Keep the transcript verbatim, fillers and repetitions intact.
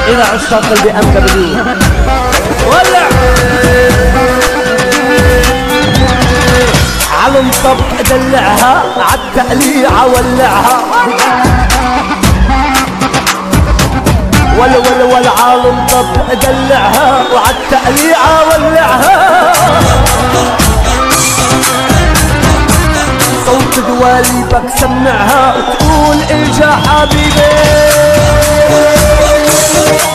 إلى عشاق البي أم دبليو ولع على الطبق دلعها عالتقليعة ولعها ولا ولا ولا على الطبق دلعها وعالتقليعة ولعها صوت دواليبك سمعها وتقول اجا حبيبي